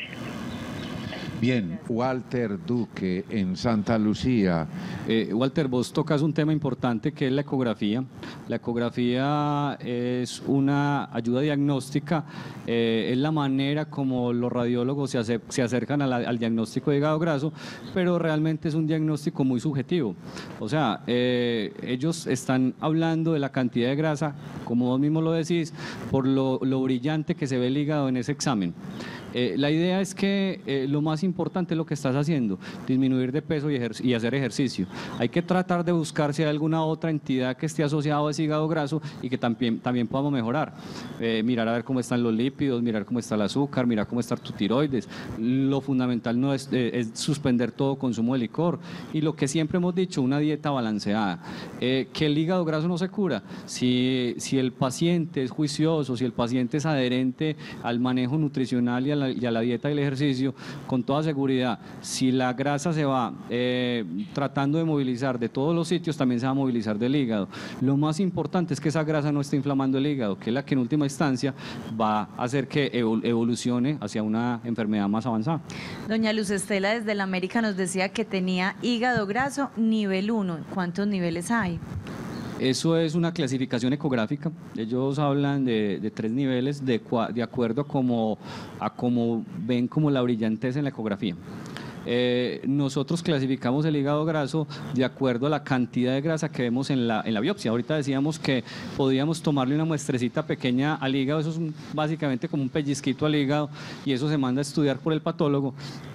Speaker 1: Bien, Walter Duque en Santa Lucía.
Speaker 3: Walter, vos tocas un tema importante que es la ecografía. La ecografía es una ayuda diagnóstica, es la manera como los radiólogos se acercan al diagnóstico de hígado graso, pero realmente es un diagnóstico muy subjetivo. O sea, ellos están hablando de la cantidad de grasa, como vos mismo lo decís, por lo brillante que se ve el hígado en ese examen. La idea es que lo más importante es lo que estás haciendo, disminuir de peso y hacer ejercicio. Hay que tratar de buscar si hay alguna otra entidad que esté asociada a ese hígado graso y que también podamos mejorar. Mirar a ver cómo están los lípidos, mirar cómo está el azúcar, mirar cómo está tu tiroides. Lo fundamental no es suspender todo consumo de licor. Y lo que siempre hemos dicho, una dieta balanceada. Que el hígado graso no se cura. Si el paciente es juicioso, si el paciente es adherente al manejo nutricional y a la dieta y el ejercicio, con toda seguridad, si la grasa se va tratando de movilizar de todos los sitios, también se va a movilizar del hígado. Lo más importante es que esa grasa no esté inflamando el hígado, que es la que en última instancia va a hacer que evolucione hacia una enfermedad más avanzada.
Speaker 2: Doña Luz Estela desde la América nos decía que tenía hígado graso nivel 1. ¿Cuántos niveles hay?
Speaker 3: Eso es una clasificación ecográfica. Ellos hablan de 3 niveles de acuerdo a cómo ven como la brillantez en la ecografía. Nosotros clasificamos el hígado graso de acuerdo a la cantidad de grasa que vemos en la biopsia. Ahorita decíamos que podíamos tomarle una muestrecita pequeña al hígado, eso es básicamente como un pellizquito al hígado y eso se manda a estudiar por el patólogo.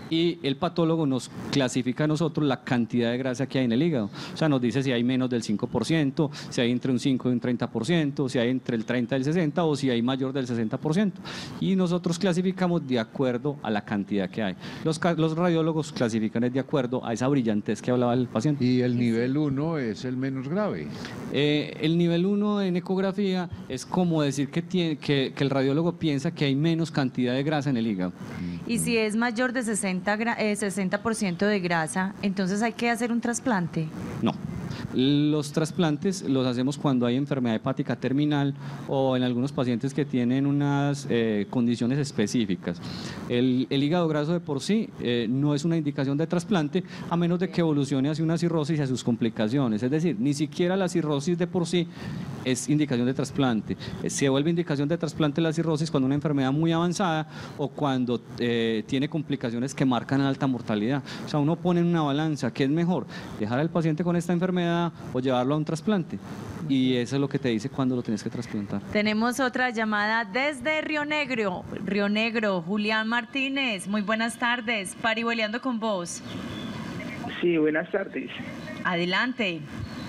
Speaker 3: y el patólogo nos clasifica a nosotros la cantidad de grasa que hay en el hígado. O sea, nos dice si hay menos del 5%, si hay entre un 5 y un 30%, si hay entre el 30 y el 60% o si hay mayor del 60%. Y nosotros clasificamos de acuerdo a la cantidad que hay. Los radiólogos clasifican de acuerdo a esa brillantez que hablaba el paciente.
Speaker 1: Y el nivel 1 es el menos grave.
Speaker 3: El nivel 1 en ecografía es como decir que el radiólogo piensa que hay menos cantidad de grasa en el hígado.
Speaker 2: Y si es mayor de 60% de grasa, entonces hay que hacer un trasplante.
Speaker 3: No. Los trasplantes los hacemos cuando hay enfermedad hepática terminal o en algunos pacientes que tienen unas condiciones específicas. El hígado graso de por sí no es una indicación de trasplante a menos de que evolucione hacia una cirrosis y a sus complicaciones. Es decir, ni siquiera la cirrosis de por sí es indicación de trasplante. Se vuelve indicación de trasplante la cirrosis cuando una enfermedad muy avanzada o cuando tiene complicaciones que marcan alta mortalidad. O sea, uno pone en una balanza, ¿qué es mejor? ¿Dejar al paciente con esta enfermedad o llevarlo a un trasplante? Y eso es lo que te dice cuando lo tienes que trasplantar.
Speaker 2: Tenemos otra llamada desde Río Negro, Julián Martínez. Muy buenas tardes, Parihueliando con vos.
Speaker 9: Sí, buenas tardes.
Speaker 2: Adelante.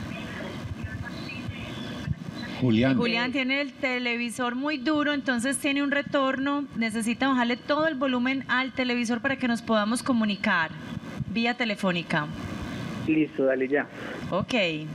Speaker 2: Julián tiene el televisor muy duro, entonces tiene un retorno, necesita bajarle todo el volumen al televisor para que nos podamos comunicar vía telefónica.
Speaker 9: Listo, dale ya.
Speaker 2: Ok.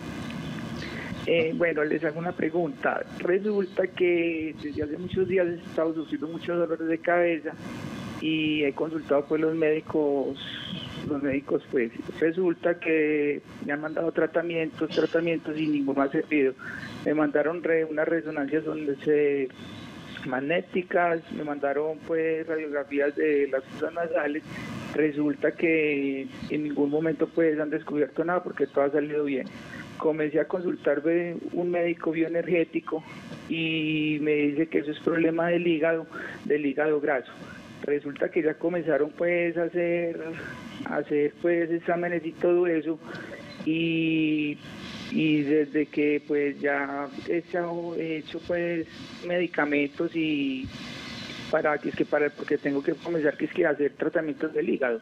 Speaker 9: Bueno, les hago una pregunta. Resulta que desde hace muchos días he estado sufriendo muchos dolores de cabeza y he consultado pues los médicos pues resulta que me han mandado tratamientos y ninguno ha servido. Me mandaron unas resonancias magnéticas, me mandaron pues radiografías de las fosas nasales. Resulta que en ningún momento pues han descubierto nada porque todo ha salido bien. Comencé a consultarme un médico bioenergético y me dice que eso es problema del hígado graso. Resulta que ya comenzaron pues a hacer pues exámenes y todo eso y desde que pues ya he hecho pues medicamentos y porque tengo que comenzar a hacer tratamientos del hígado.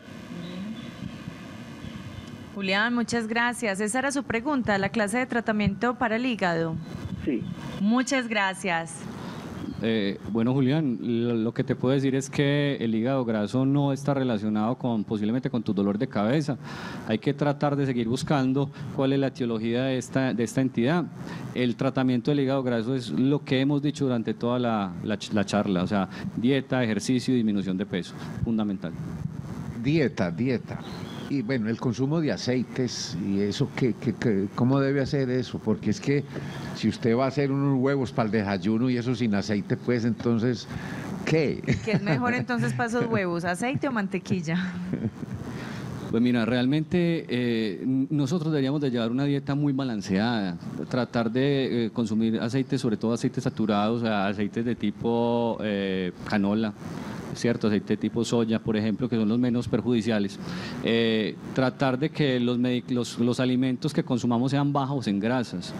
Speaker 2: Julián, muchas gracias. Esa era su pregunta, la clase de tratamiento para el hígado.
Speaker 9: Sí.
Speaker 2: Muchas gracias.
Speaker 3: Bueno, Julián, lo que te puedo decir es que el hígado graso no está relacionado posiblemente con tu dolor de cabeza. Hay que tratar de seguir buscando cuál es la etiología de esta entidad. El tratamiento del hígado graso es lo que hemos dicho durante toda la charla, o sea, dieta, ejercicio y disminución de peso, fundamental.
Speaker 1: Dieta. Y bueno, el consumo de aceites y eso, ¿cómo debe hacer eso? Porque es que si usted va a hacer unos huevos para el desayuno y eso sin aceite, pues entonces, ¿qué?
Speaker 2: ¿Qué es mejor entonces para esos huevos, aceite o mantequilla?
Speaker 3: Pues mira, realmente nosotros deberíamos de llevar una dieta muy balanceada, tratar de consumir aceites, sobre todo aceites saturados, aceites de tipo canola, ¿cierto? Aceite tipo soya, por ejemplo, que son los menos perjudiciales. Tratar de que los alimentos que consumamos sean bajos en grasas.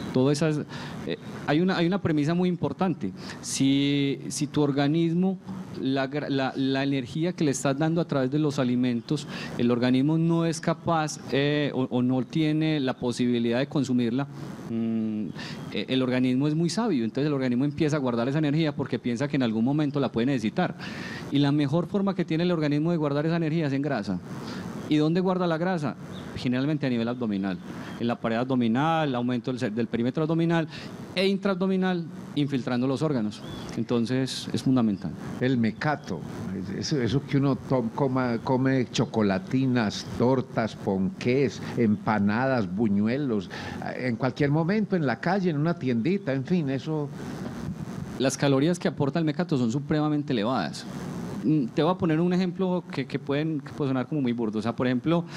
Speaker 3: Hay una premisa muy importante. Si tu organismo, la energía que le estás dando a través de los alimentos, el organismo no es capaz o no tiene la posibilidad de consumirla, el organismo es muy sabio, entonces el organismo empieza a guardar esa energía porque piensa que en algún momento la puede necesitar. Y la mejor forma que tiene el organismo de guardar esa energía es en grasa. ¿Y dónde guarda la grasa? Generalmente a nivel abdominal, en la pared abdominal, aumento del perímetro abdominal e intraabdominal, infiltrando los órganos. Entonces es fundamental.
Speaker 1: El mecato, eso que uno come chocolatinas, tortas, ponqués, empanadas, buñuelos, en cualquier momento, en la calle, en una tiendita, en fin, eso...
Speaker 3: Las calorías que aporta el mecato son supremamente elevadas. Te voy a poner un ejemplo que puede sonar como muy burdo. O sea, por ejemplo,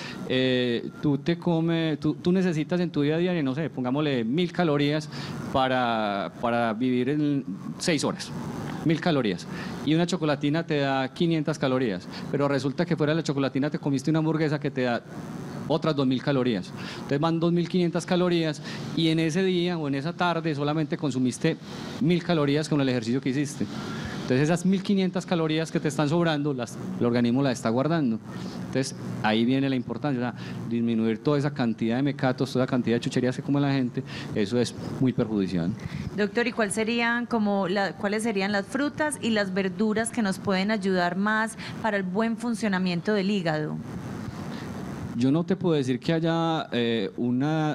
Speaker 3: tú necesitas en tu día a día, no sé, pongámosle 1000 calorías para vivir en 6 horas. 1000 calorías. Y una chocolatina te da 500 calorías. Pero resulta que fuera de la chocolatina te comiste una hamburguesa que te da otras 2000 calorías. Entonces van 2500 calorías y en ese día o en esa tarde solamente consumiste 1000 calorías con el ejercicio que hiciste. Entonces esas 1500 calorías que te están sobrando, el organismo las está guardando. Entonces ahí viene la importancia, o sea, disminuir toda esa cantidad de mecatos, toda esa cantidad de chucherías que come la gente, eso es muy perjudicial.
Speaker 2: Doctor, ¿y cuáles serían las frutas y las verduras que nos pueden ayudar más para el buen funcionamiento del hígado?
Speaker 3: Yo no te puedo decir que haya una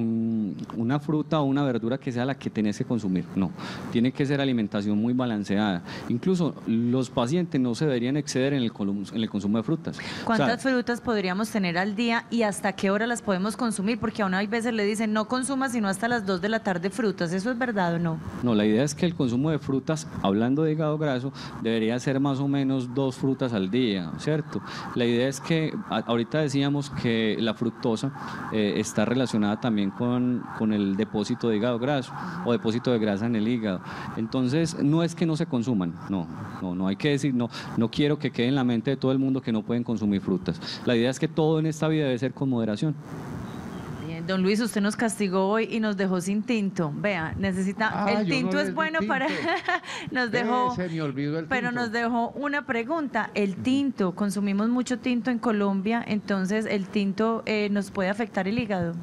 Speaker 3: fruta o una verdura que sea la que tenés que consumir, no. Tiene que ser alimentación muy balanceada. Incluso los pacientes no se deberían exceder en el consumo de frutas.
Speaker 2: ¿Cuántas frutas podríamos tener al día y hasta qué hora las podemos consumir? Porque a uno hay veces le dicen no consuma sino hasta las 2 de la tarde frutas. ¿Eso es verdad o no?
Speaker 3: No, la idea es que el consumo de frutas, hablando de hígado graso, debería ser más o menos 2 frutas al día, ¿cierto? La idea es que, ahorita decíamos que la fructosa está relacionada también con el depósito de hígado graso o depósito de grasa en el hígado. Entonces, no es que no se consuman, no hay que decir, no quiero que quede en la mente de todo el mundo que no pueden consumir frutas. La idea es que todo en esta vida debe ser con moderación.
Speaker 2: Don Luis, usted nos castigó hoy y nos dejó sin tinto. Vea, el tinto es bueno para... nos dejó...
Speaker 1: Se me olvidó el
Speaker 2: pero
Speaker 1: tinto.
Speaker 2: nos dejó una pregunta. El tinto, consumimos mucho tinto en Colombia, entonces el tinto nos puede afectar el hígado.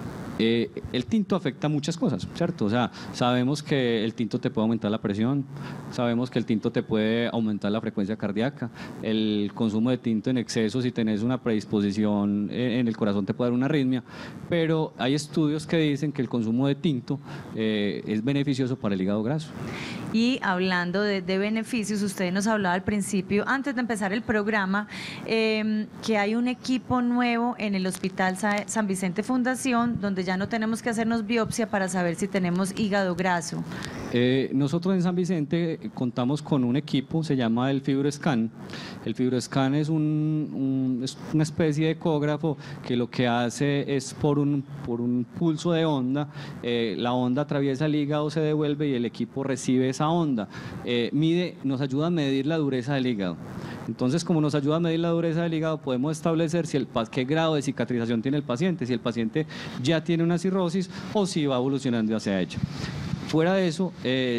Speaker 3: El tinto afecta muchas cosas, ¿cierto? O sea, sabemos que el tinto te puede aumentar la presión, sabemos que el tinto te puede aumentar la frecuencia cardíaca, el consumo de tinto en exceso, si tenés una predisposición en el corazón, te puede dar una arritmia, pero hay estudios que dicen que el consumo de tinto es beneficioso para el hígado graso.
Speaker 2: Y hablando de beneficios, usted nos hablaba al principio, antes de empezar el programa, que hay un equipo nuevo en el Hospital San Vicente Fundación, donde ya no tenemos que hacernos biopsia para saber si tenemos hígado graso.
Speaker 3: Nosotros en San Vicente contamos con un equipo, se llama el FibroScan. El FibroScan es una especie de ecógrafo que lo que hace es por un pulso de onda, la onda atraviesa el hígado, se devuelve y el equipo recibe esa onda. Nos ayuda a medir la dureza del hígado. Entonces, como nos ayuda a medir la dureza del hígado, podemos establecer qué grado de cicatrización tiene el paciente, si el paciente ya tiene una cirrosis o si va evolucionando hacia ella. Fuera de eso,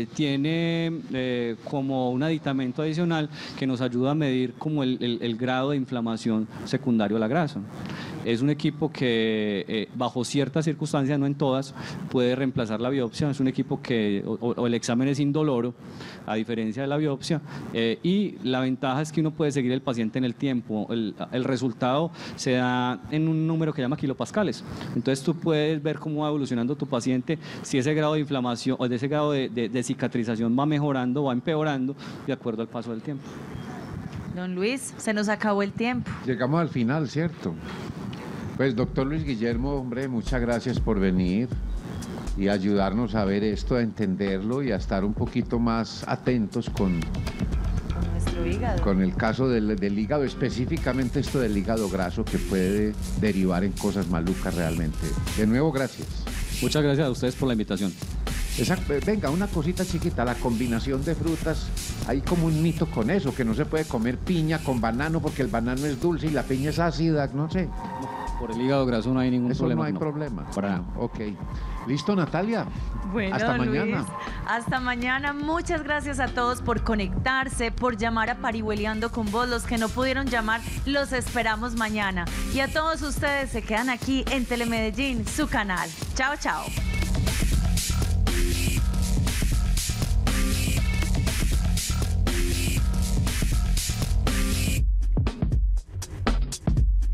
Speaker 3: tiene como un aditamento adicional que nos ayuda a medir como el grado de inflamación secundario a la grasa. Es un equipo que bajo ciertas circunstancias, no en todas, puede reemplazar la biopsia. Es un equipo que o el examen es indoloro, a diferencia de la biopsia, y la ventaja es que uno puede seguir el paciente en el tiempo. El resultado se da en un número que llama kilopascales. Entonces tú puedes ver cómo va evolucionando tu paciente, si ese grado de inflamación o de ese grado de cicatrización va mejorando o va empeorando de acuerdo al paso del tiempo.
Speaker 2: Don Luis, se nos acabó el tiempo.
Speaker 1: Llegamos al final, ¿cierto? Pues doctor Luis Guillermo, hombre, muchas gracias por venir y ayudarnos a ver esto, a entenderlo y a estar un poquito más atentos con
Speaker 2: nuestro hígado.
Speaker 1: Con el caso del hígado, específicamente esto del hígado graso que puede derivar en cosas malucas realmente. De nuevo, gracias.
Speaker 3: Muchas gracias a ustedes por la invitación.
Speaker 1: Venga, una cosita chiquita, la combinación de frutas, hay como un mito con eso, que no se puede comer piña con banano porque el banano es dulce y la piña es ácida, no sé.
Speaker 3: Por el hígado graso no hay ningún problema.
Speaker 1: No hay problema.
Speaker 3: Para nada.
Speaker 1: Ok. ¿Listo, Natalia?
Speaker 2: Bueno,
Speaker 1: hasta mañana.
Speaker 2: Luis, hasta mañana. Muchas gracias a todos por conectarse, por llamar a Parihueliando con Vos. Los que no pudieron llamar, los esperamos mañana. Y a todos ustedes se quedan aquí en Telemedellín, su canal. Chao, chao.